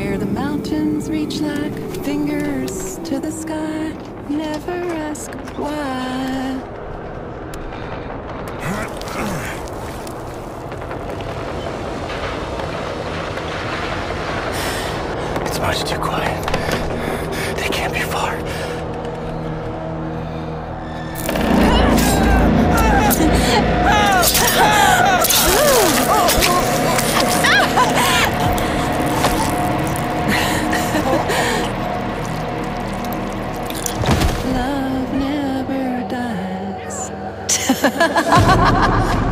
where the mountains reach like fingers to the sky. Never ask why. It's much too quiet. They can't be far. Love never dies.